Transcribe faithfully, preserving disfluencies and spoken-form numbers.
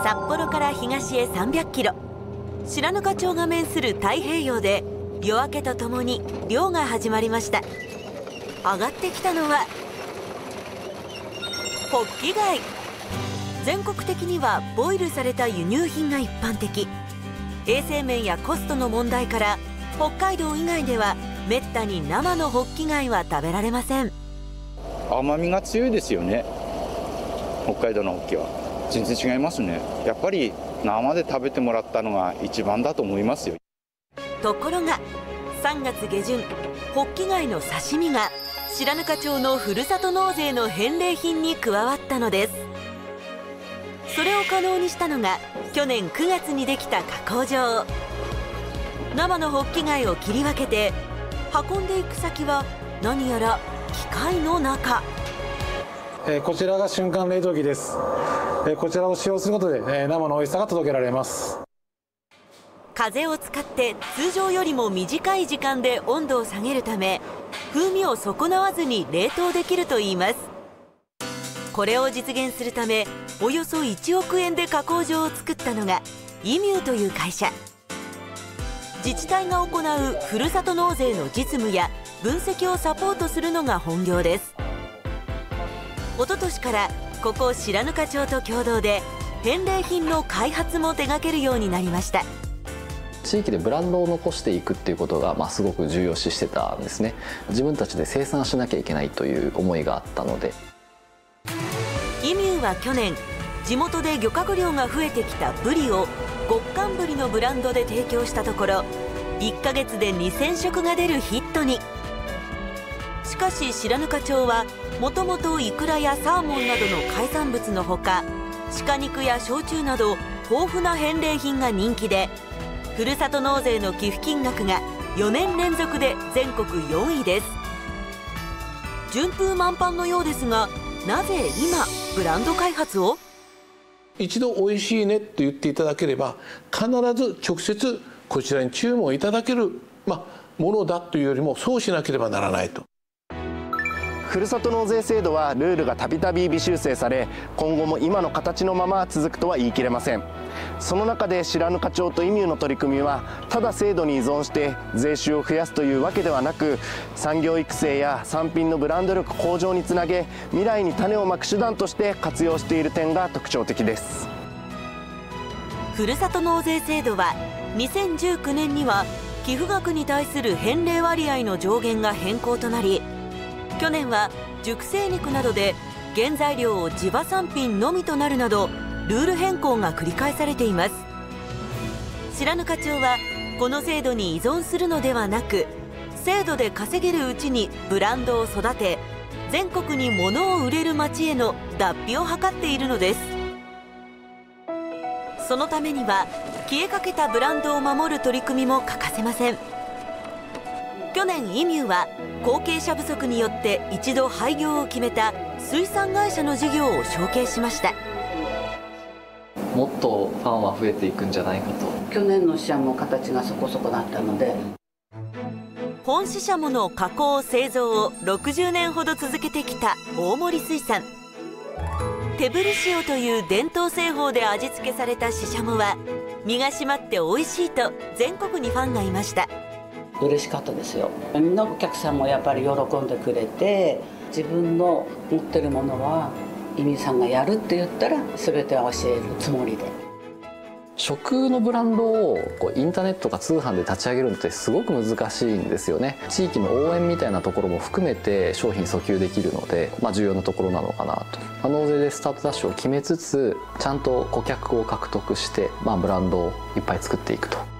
札幌から東へさんびゃくキロ、白糠町が面する太平洋で夜明けとともに漁が始まりました。上がってきたのはホッキ貝。全国的にはボイルされた輸入品が一般的。衛生面やコストの問題から北海道以外ではめったに生のホッキ貝は食べられません。 甘みが強いですよね。北海道のホッキは全然違いますね。やっぱり生で食べてもらったのが一番だと思いますよ。 ところがさんがつげじゅん、ホッキ貝の刺身が白糠町のふるさと納税の返礼品に加わったのです。それを可能にしたのが去年くがつにできた加工場。生のホッキ貝を切り分けて運んでいく先は何やら機械の中。 えー、こちらが瞬間冷凍機です。えー、こちらを使用することで、えー、生の美味しさが届けられます。 風を使って通常よりも短い時間で温度を下げるため、風味を損なわずに冷凍できるといいます。これを実現するためおよそいちおくえんで加工場を作ったのがイミューという会社。自治体が行うふるさと納税の実務や分析をサポートするのが本業です。おととしからここ白糠町と共同で返礼品の開発も手掛けるようになりました。 地域でブランドを残していくっていうことが、まあ、すごく重要視してたんですね。自分たちで生産しなきゃいけないという思いがあったので。 イミューは去年地元で漁獲量が増えてきたブリを極寒ブリのブランドで提供したところいっかげつでにせんしょくが出るヒットに。しかし白糠町はもともとイクラやサーモンなどの海産物のほか鹿肉や焼酎など豊富な返礼品が人気で、ふるさと納税の寄付金額がよねんれんぞくで全国よんいです。順風満帆のようですが、なぜ今ブランド開発を？ 一度おいしいねって言っていただければ必ず直接こちらに注文いただける、まあ、ものだというよりもそうしなければならないと。 ふるさと納税制度はルールがたびたび微修正され、今後も今の形のまま続くとは言い切れません。その中で白糠町とイミューの取り組みはただ制度に依存して税収を増やすというわけではなく、産業育成や産品のブランド力向上につなげ未来に種をまく手段として活用している点が特徴的です。 ふるさと納税制度はにせんじゅうきゅうねんには寄付額に対する返礼割合の上限が変更となり、去年は熟成肉などで原材料を地場産品のみとなるなどルール変更が繰り返されています。白糠町はこの制度に依存するのではなく、制度で稼げるうちにブランドを育て全国に物を売れる町への脱皮を図っているのです。そのためには消えかけたブランドを守る取り組みも欠かせません。去年イミューは後継者不足によって一度廃業を決めた水産会社の事業を承継しました。 もっとファンは増えていくんじゃないかと。 去年のシャモ形がそこそこだったので、 本シシャモの加工製造をろくじゅうねんほど続けてきた大森水産。手振り塩という伝統製法で味付けされたシシャモは身が締まって美味しいと全国にファンがいました。 嬉しかったですよ。みんなお客さんもやっぱり喜んでくれて、自分の持ってるものはイミューさんがやるって言ったら全ては教えるつもりで。 食のブランドをこうインターネットか通販で立ち上げるのってすごく難しいんですよね。地域の応援みたいなところも含めて商品訴求できるので、まあ、重要なところなのかなと。納税でスタートダッシュを決めつつちゃんと顧客を獲得して、まあ、ブランドをいっぱい作っていくと。